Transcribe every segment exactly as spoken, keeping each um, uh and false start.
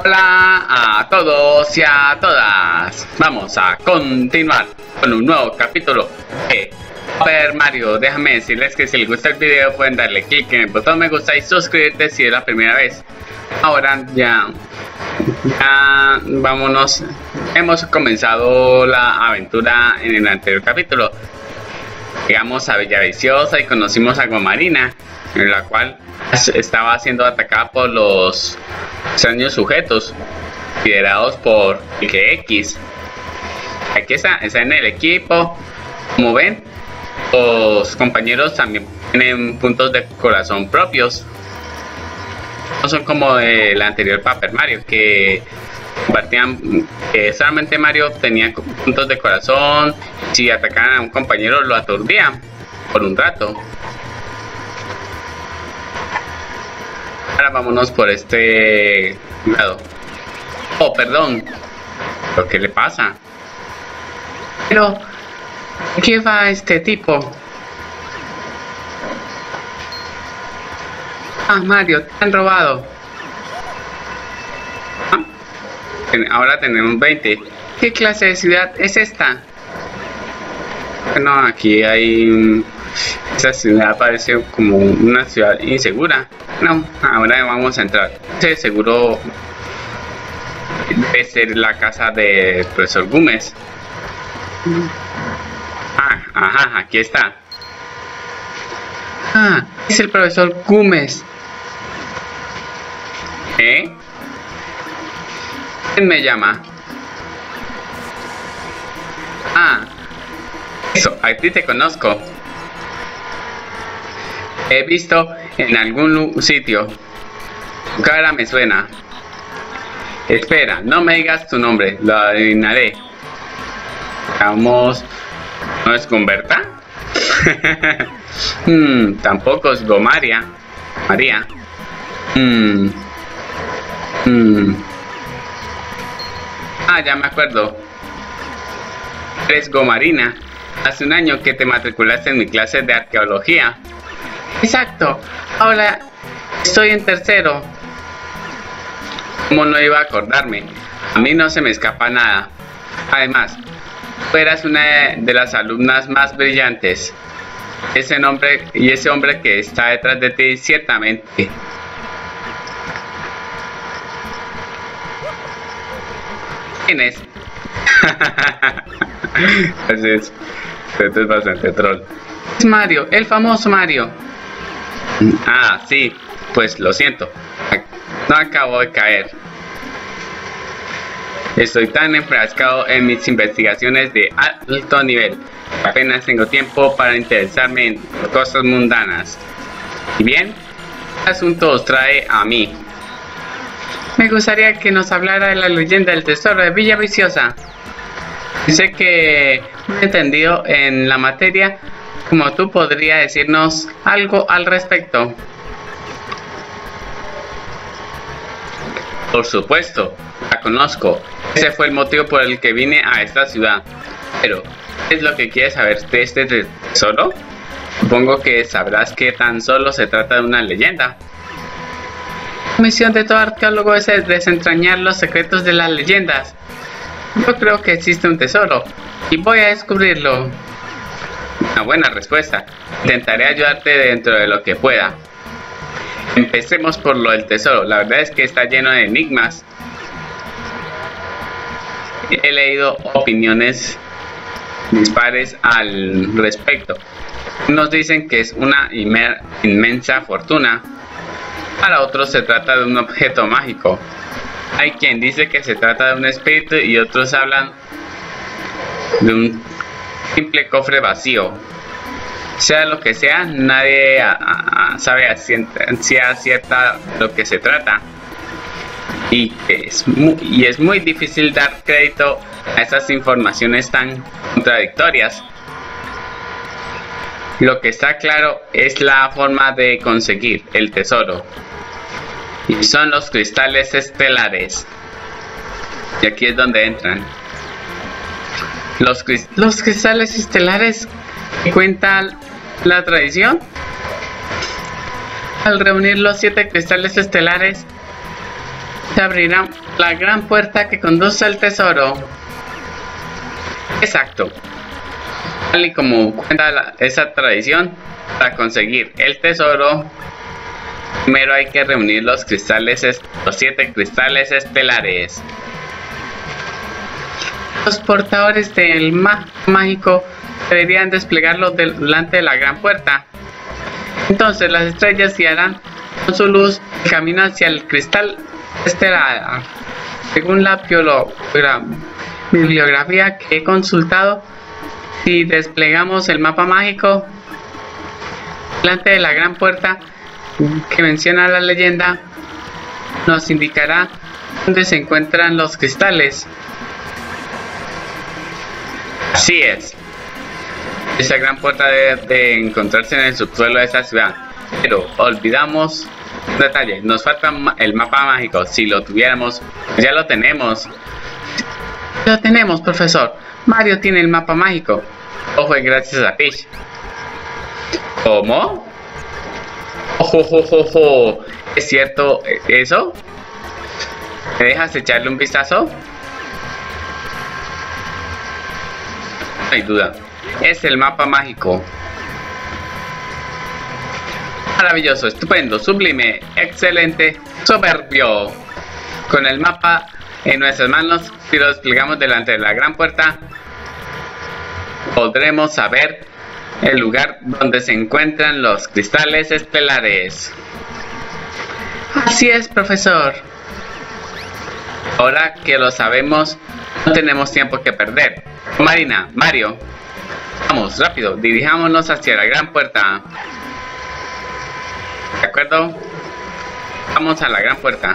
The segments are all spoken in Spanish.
Hola a todos y a todas. Vamos a continuar con un nuevo capítulo de Super Mario. Déjame decirles que si les gusta el video pueden darle clic en el botón me gusta y suscribirte si es la primera vez. Ahora ya, ya vámonos. Hemos comenzado la aventura en el anterior capítulo. Llegamos a Villaviciosa y conocimos a Gomarina, en la cual estaba siendo atacada por los extraños sujetos liderados por el X. Aquí está, está en el equipo. Como ven, los compañeros también tienen puntos de corazón propios. No son como el anterior Paper Mario, que compartían, que solamente Mario tenía puntos de corazón. Si atacaban a un compañero lo aturdían por un rato. Ahora vámonos por este lado. Oh, perdón. ¿Pero qué le pasa? Pero, ¿qué va este tipo? Ah, Mario, te han robado. Ah, ahora tenemos veinte. ¿Qué clase de ciudad es esta? Bueno, aquí hay... Esa ciudad parece como una ciudad insegura. No, ahora vamos a entrar. Sí, seguro debe ser la casa del profesor Gómez. Ah, ajá, aquí está. Ah, es el profesor Gómez. ¿Eh? ¿Quién me llama? Ah, eso, a ti te conozco. He visto en algún sitio. Tu cara me suena. Espera, no me digas tu nombre, lo adivinaré. Vamos. ¿No es Gumberta? hmm, tampoco es Gomaria. María. Hmm. Hmm. Ah, ya me acuerdo. Eres Gomarina. Hace un año que te matriculaste en mi clase de arqueología. Exacto, ahora estoy en tercero. ¿Cómo no iba a acordarme? A mí no se me escapa nada. Además, tú eras una de las alumnas más brillantes. Ese nombre y ese hombre que está detrás de ti, ciertamente. ¿Quién es? Así es. Esto es bastante troll. Es Mario, el famoso Mario. Ah, sí, pues lo siento, no acabo de caer. Estoy tan enfrascado en mis investigaciones de alto nivel que apenas tengo tiempo para interesarme en cosas mundanas. Y bien, ¿qué asunto os trae a mí? Me gustaría que nos hablara de la leyenda del tesoro de Villaviciosa. Sé que no he entendido en la materia. Como tú, podría decirnos algo al respecto. Por supuesto, la conozco. Ese fue el motivo por el que vine a esta ciudad. Pero, ¿qué es lo que quieres saber de este tesoro? Supongo que sabrás que tan solo se trata de una leyenda. La misión de todo arqueólogo es desentrañar los secretos de las leyendas. Yo creo que existe un tesoro y voy a descubrirlo. Una buena respuesta. Intentaré ayudarte dentro de lo que pueda. Empecemos por lo del tesoro. La verdad es que está lleno de enigmas. He leído opiniones dispares al respecto. Unos dicen que es una inmensa fortuna. Para otros se trata de un objeto mágico. Hay quien dice que se trata de un espíritu y otros hablan de un simple cofre vacío. Sea lo que sea, nadie a, a, a sabe a ciencia cierta lo que se trata. Y es, muy, y es muy difícil dar crédito a esas informaciones tan contradictorias. Lo que está claro es la forma de conseguir el tesoro. Y son los cristales estelares. Y aquí es donde entran. Los, los cristales estelares que cuenta la tradición. Al reunir los siete cristales estelares, se abrirá La gran puerta que conduce al tesoro. Exacto. Tal y como cuenta la, esa tradición, para conseguir el tesoro, primero hay que reunir los cristales, los siete cristales estelares. Los portadores del mapa mágico deberían desplegarlo delante de la gran puerta. Entonces las estrellas guiarán con su luz el camino hacia el cristal estelar. Según la bibliografía que he consultado, si desplegamos el mapa mágico delante de la gran puerta que menciona la leyenda, nos indicará dónde se encuentran los cristales. Así es. Esa gran puerta debe de encontrarse en el subsuelo de esta ciudad. Pero olvidamos un detalle. Nos falta el mapa mágico. Si lo tuviéramos, ya lo tenemos. Lo tenemos, profesor. Mario tiene el mapa mágico. O fue gracias a Peach. ¿Cómo? Ojo, ojo, ojo. ¿Es cierto eso? ¿Me dejas echarle un vistazo? No hay duda. Es el mapa mágico. Maravilloso, estupendo, sublime, excelente, soberbio. Con el mapa en nuestras manos, si lo desplegamos delante de la gran puerta, podremos saber el lugar donde se encuentran los cristales estelares. Así es, profesor. Ahora que lo sabemos, no tenemos tiempo que perder. Marina, Mario, vamos, rápido, dirijámonos hacia la gran puerta. ¿De acuerdo? Vamos a la gran puerta.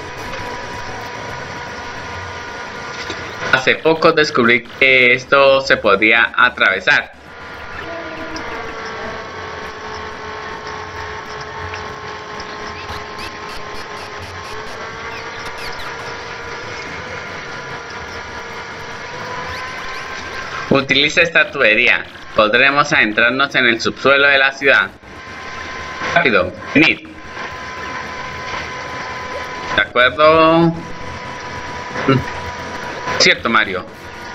Hace poco descubrí que esto se podía atravesar. Utiliza esta tubería. Podremos adentrarnos en el subsuelo de la ciudad. Rápido, venid. ¿De acuerdo? Cierto, Mario.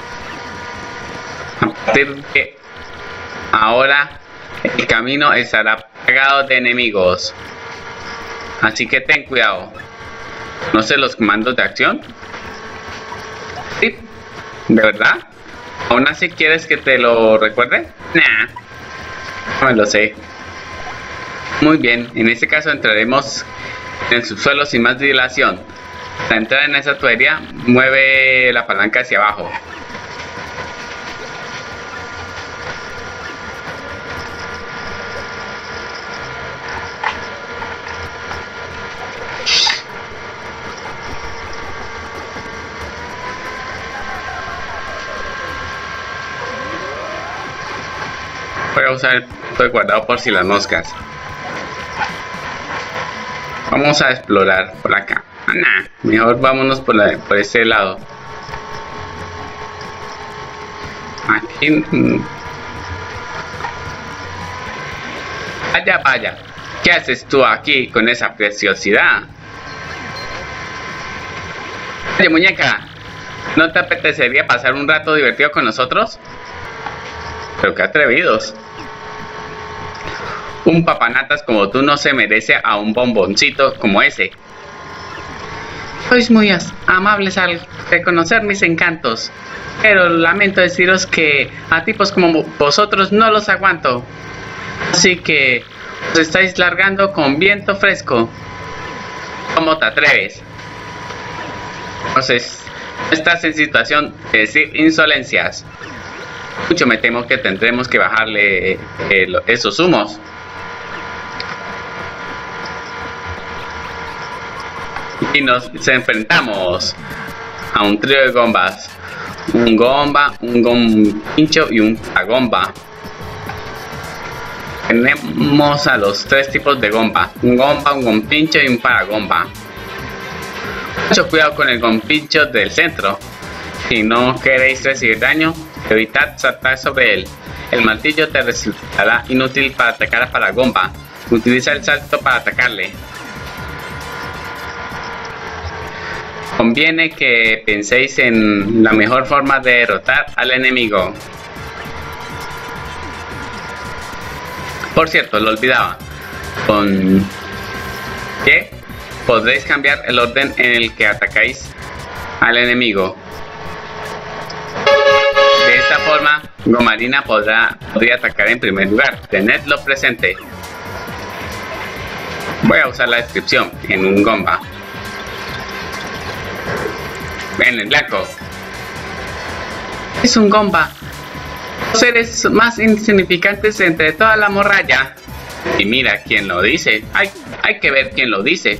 A partir de ahora, el camino estará plagado de enemigos. Así que ten cuidado. ¿Conoces los comandos de acción? Sí. ¿De verdad? ¿Aún así quieres que te lo recuerde? Nah, no me lo sé. Muy bien, en este caso entraremos en el subsuelo sin más dilación. Para entrar en esa tubería, mueve la palanca hacia abajo. Voy a usar el punto de guardado por si las moscas. Vamos a explorar por acá. Ah, nah, mejor vámonos por, la, por este lado. Aquí. Mmm. Vaya, vaya. ¿Qué haces tú aquí con esa preciosidad? Oye, muñeca, ¿no te apetecería pasar un rato divertido con nosotros? Pero qué atrevidos. Un papanatas como tú no se merece a un bomboncito como ese. Sois muy amables al reconocer mis encantos, pero lamento deciros que a tipos como vosotros no los aguanto. Así que os estáis largando con viento fresco. ¿Cómo te atreves? Entonces, estás en situación de decir insolencias. Mucho me temo que tendremos que bajarle eh, esos humos. Y nos enfrentamos a un trío de gombas. Un gomba, un gompincho y un paragomba. Tenemos a los tres tipos de gomba. Un gomba, un gompincho y un paragomba. Mucho cuidado con el gompincho del centro. Si no queréis recibir daño, evitad saltar sobre él. El martillo te resultará inútil para atacar a paragomba. Utiliza el salto para atacarle. conviene que penséis en la mejor forma de derrotar al enemigo. Por cierto, lo olvidaba. Con que podréis cambiar el orden en el que atacáis al enemigo. De esta forma, Gomarina podrá podría atacar en primer lugar. Tenedlo presente. Voy a usar la descripción en un Gomba. En el blanco. Es un Gomba. Los seres más insignificantes entre toda la morralla. Y mira quién lo dice. Hay, hay que ver quién lo dice.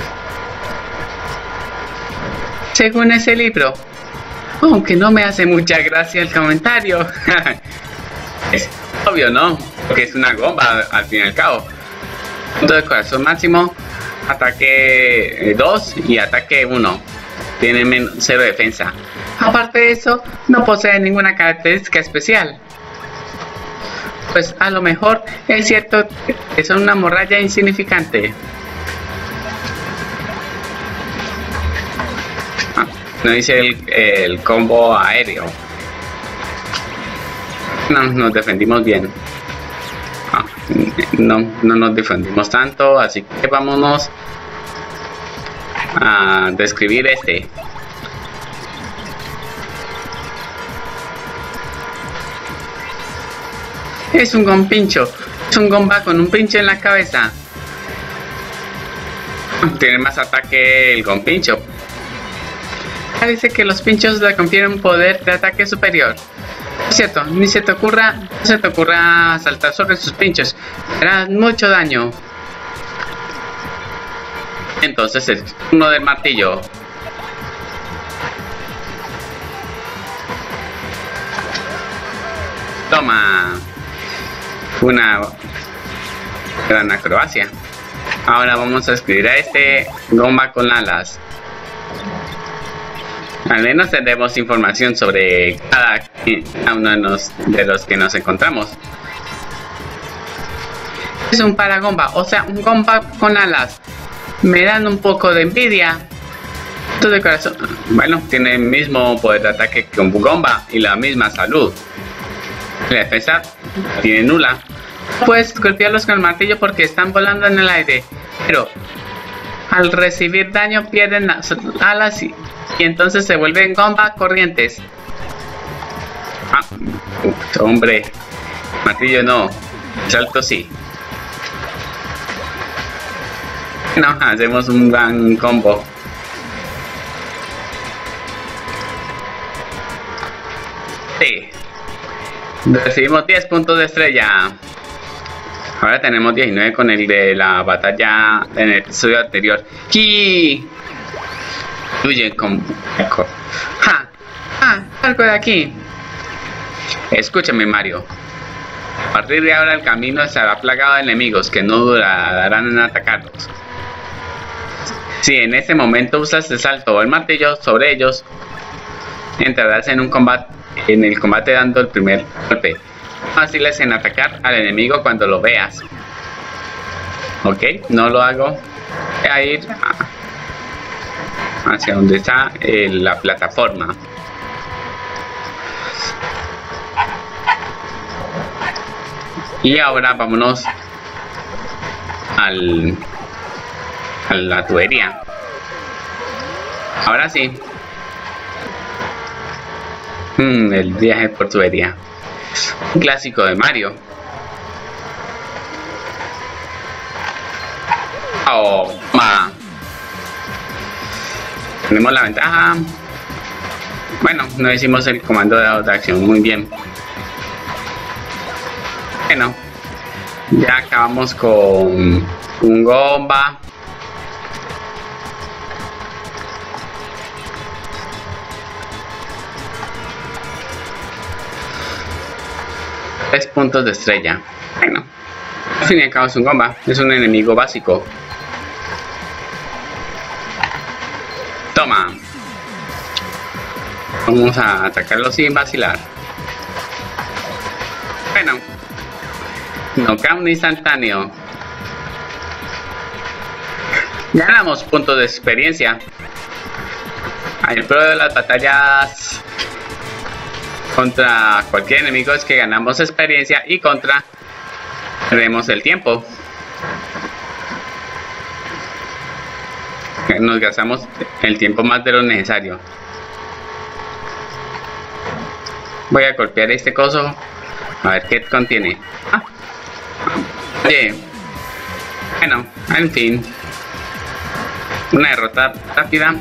Según ese libro. Aunque no me hace mucha gracia el comentario. Es obvio, ¿no? Porque es una Gomba al fin y al cabo. Punto de corazón máximo. Ataque dos y ataque uno. Tiene menos cero defensa. Aparte de eso, no posee ninguna característica especial. Pues a lo mejor es cierto que son una morralla insignificante. Ah, no dice el, el combo aéreo. No, nos defendimos bien. Ah, no, no nos defendimos tanto, así que vámonos a describir este. Es un gompincho. Es un Gomba con un pincho en la cabeza. Tiene más ataque el gompincho. Parece que los pinchos le confieren un poder de ataque superior. Es cierto, ni se te ocurra, no se te ocurra saltar sobre sus pinchos. Harán mucho daño. Entonces es uno del martillo. Toma. Una gran acrobacia. Ahora vamos a escribir a este Gomba con alas. Al menos tendremos información sobre cada uno de los, de los que nos encontramos. Es un paragomba, o sea, un Gomba con alas. Me dan un poco de envidia. Todo de corazón. Bueno, tiene el mismo poder de ataque que un Gomba y la misma salud. La defensa tiene nula. Puedes golpearlos con el martillo porque están volando en el aire, pero al recibir daño pierden las alas y, y entonces se vuelven Gomba corrientes. Ah, uf, hombre, martillo no, salto sí. No, hacemos un gran combo. Sí. Recibimos diez puntos de estrella. Ahora tenemos diecinueve con el de la batalla en el episodio anterior. ¡Ki! Huye con... ¡Ja! ¡Ja! ¡Salgo de aquí! Escúchame, Mario. A partir de ahora el camino estará plagado de enemigos que no dudarán en atacarlos. Si en ese momento usas el salto o el martillo sobre ellos, entrarás en un combate, en el combate dando el primer golpe. Fáciles en atacar al enemigo cuando lo veas. Ok, no lo hago. Voy a ir a, hacia donde está eh, la plataforma. Y ahora vámonos al a la tubería. Ahora sí. Hmm, el viaje por tubería. Un clásico de Mario. Oh, ma. Tenemos la ventaja. Bueno, no hicimos el comando de, de acción muy bien. Bueno, ya acabamos con un Gomba. Tres puntos de estrella. Bueno, al fin y al cabo es un Gomba, es un enemigo básico. Toma. Vamos a atacarlo sin vacilar. Bueno, knockout instantáneo. Ganamos puntos de experiencia. el pro de las batallas contra cualquier enemigo es que ganamos experiencia y contra perdemos el tiempo. Nos gastamos el tiempo más de lo necesario. Voy a golpear este coso a ver qué contiene. Ah. Oye, bueno, en fin, una derrota rápida.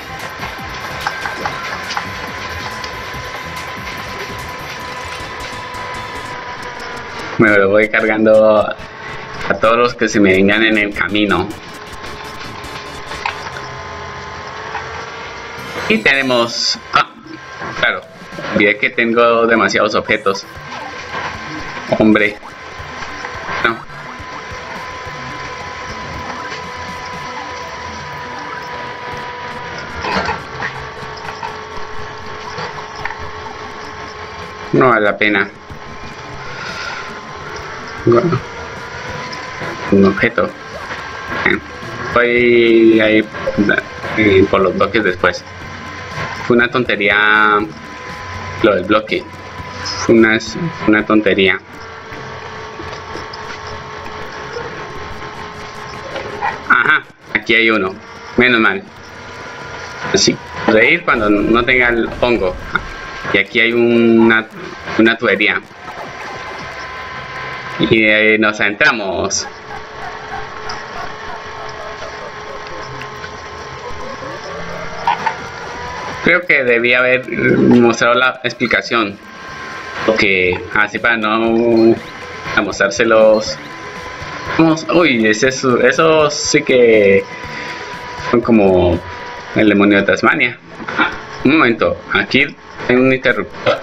Me lo voy cargando a todos los que se me vengan en el camino. Y tenemos... Ah, claro, olvidé que tengo demasiados objetos. Hombre. No. No vale la pena. Bueno, un objeto. Voy a ir eh, por los bloques después. Fue una tontería lo del bloque. Fue una, una tontería. Ajá, aquí hay uno. Menos mal. Sí, reír cuando no tenga el hongo. Y aquí hay una, una tubería. Y eh, nos adentramos. Creo que debía haber mostrado la explicación, porque así para no a mostrárselos. Vamos, uy, es eso, eso sí que son como el demonio de Tasmania. Ah, un momento, aquí hay un interruptor.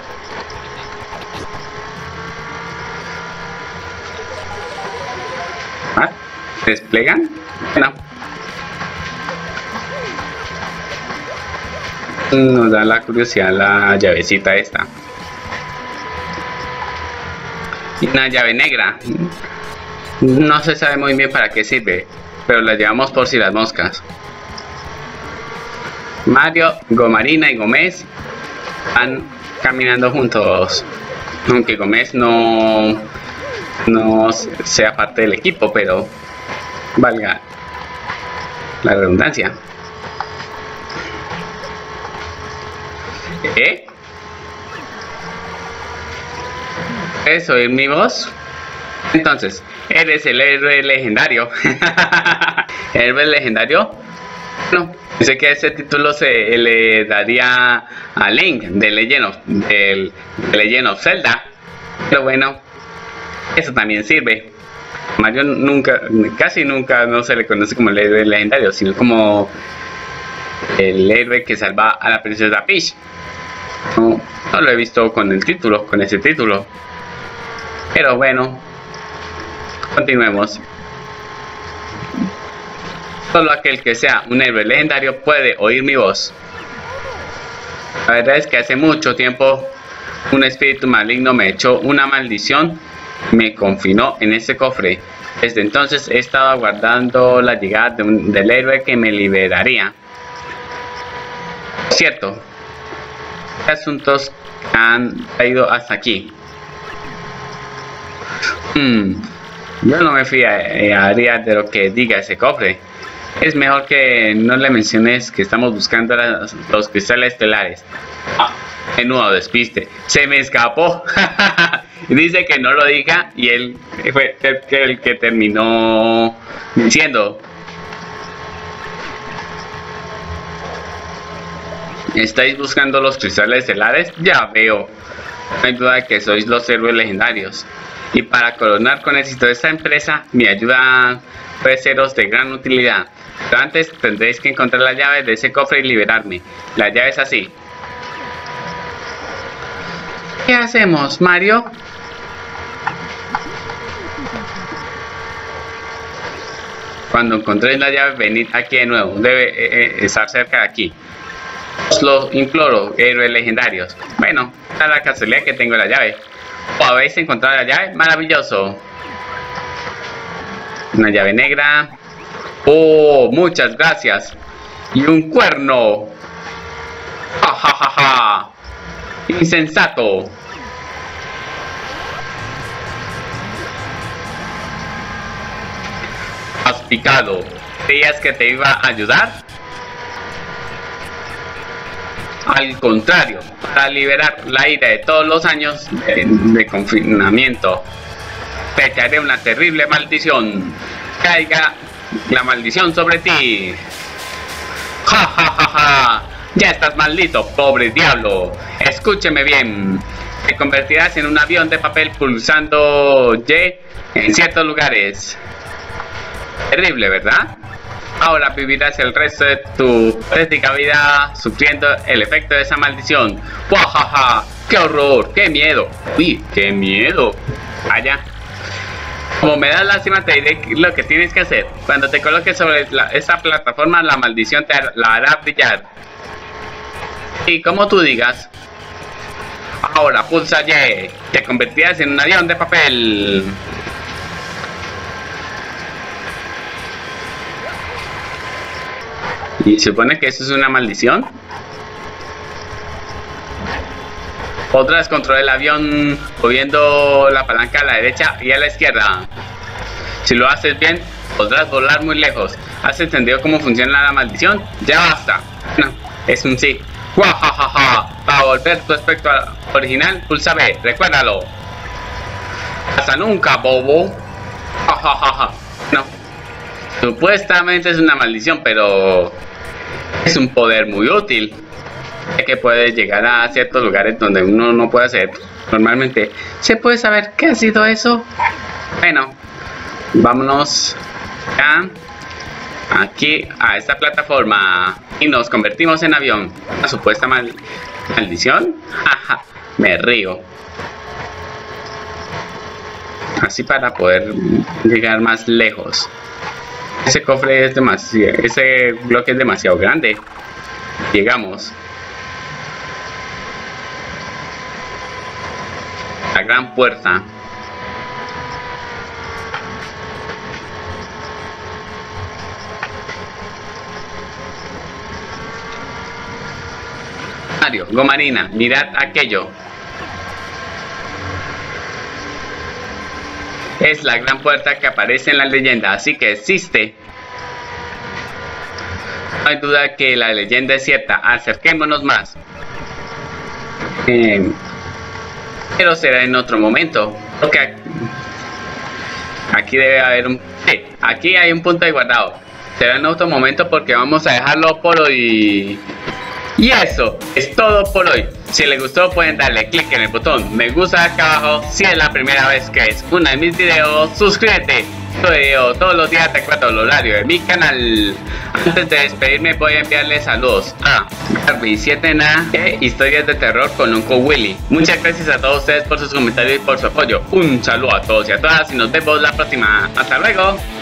¿Ah? ¿Desplegan? No. Nos da la curiosidad la llavecita esta. Y una llave negra. No se sabe muy bien para qué sirve, pero la llevamos por si las moscas. Mario, Gomarina y Gómez van caminando juntos. Aunque Gómez no, no sea parte del equipo, pero valga la redundancia. ¿Eh? ¿Puedes oír mi voz? Entonces, eres el héroe legendario. ¿Héroe legendario? No, sé que ese título se le daría a Link de Legend of, de, de Legend of Zelda. Pero bueno, eso también sirve. Mario nunca, casi nunca no se le conoce como el héroe legendario, sino como el héroe que salva a la princesa Peach. No, no lo he visto con el título, con ese título. Pero bueno, continuemos. Solo aquel que sea un héroe legendario puede oír mi voz. La verdad es que hace mucho tiempo un espíritu maligno me echó una maldición y me confinó en ese cofre. Desde entonces he estado aguardando la llegada de un, del héroe que me liberaría. Cierto. ¿Qué asuntos han traído hasta aquí? Hmm, yo no me fiaría de lo que diga ese cofre. Es mejor que no le menciones que estamos buscando las, los cristales estelares. Ah, menudo despiste. Se me escapó. Dice que no lo diga y él fue el, el que terminó diciendo. ¿Estáis buscando los cristales estelares? Ya veo. No hay duda de que sois los héroes legendarios. Y para coronar con éxito esta empresa, mi ayuda puede seros de gran utilidad. Pero antes tendréis que encontrar la llave de ese cofre y liberarme. La llave es así. ¿Qué hacemos, Mario? Cuando encontréis la llave, venid aquí de nuevo. Debe eh, estar cerca de aquí. Os lo imploro, héroes legendarios. Bueno, da la casualidad que tengo la llave. ¿O habéis encontrado la llave? Maravilloso. Una llave negra. Oh, muchas gracias. Y un cuerno. ja, ja, ja. Insensato. Has picado. ¿Creías que te iba a ayudar? Al contrario, para liberar la ira de todos los años de, de confinamiento, te echaré una terrible maldición. Caiga la maldición sobre ti. Ja, ja, ja, ja. Ya estás maldito, pobre diablo. Escúcheme bien. Te convertirás en un avión de papel pulsando Y en ciertos lugares. Terrible, ¿verdad? Ahora vivirás el resto de tu práctica vida sufriendo el efecto de esa maldición. ¡Guajaja! ¡Qué horror! ¡Qué miedo! ¡Uy! ¡Qué miedo! Vaya. Como me da lástima, te diré lo que tienes que hacer. Cuando te coloques sobre la, esa plataforma, la maldición te la hará brillar. Y como tú digas. Ahora pulsa Y. Te convertirás en un avión de papel. ¿Y supone que eso es una maldición? Podrás controlar el avión moviendo la palanca a la derecha y a la izquierda. Si lo haces bien, podrás volar muy lejos. ¿Has entendido cómo funciona la maldición? ¡Ya basta! No, es un sí. ¡Guajajaja! Para volver tu aspecto original, pulsa B. Recuérdalo. Hasta nunca, bobo. ¡Jajajaja! No. Supuestamente es una maldición, pero es un poder muy útil, ya que puede llegar a ciertos lugares donde uno no puede hacer normalmente. ¿Se puede saber qué ha sido eso? Bueno, vámonos ya aquí a esta plataforma y nos convertimos en avión. ¿Una supuesta mal maldición? Jaja, me río. Así para poder llegar más lejos. Ese cofre es demasiado, ese bloque es demasiado grande. Llegamos. La gran puerta. Mario, Gomarina, mirad aquello. Es la gran puerta que aparece en la leyenda, así que existe. No hay duda que la leyenda es cierta. Acerquémonos más. Eh, pero será en otro momento. Porque aquí, aquí debe haber un... Sí, aquí hay un punto de guardado. Será en otro momento porque vamos a dejarlo por hoy. Y eso es todo por hoy. Si les gustó pueden darle clic en el botón me gusta acá abajo. Si es la primera vez que es uno de mis videos, suscríbete. Yo todos los días te cuento el horario de mi canal. Antes de despedirme voy a enviarles saludos a Garby siete Na e Historias de Terror con Uncle Willy. Muchas gracias a todos ustedes por sus comentarios y por su apoyo. Un saludo a todos y a todas y nos vemos la próxima. Hasta luego.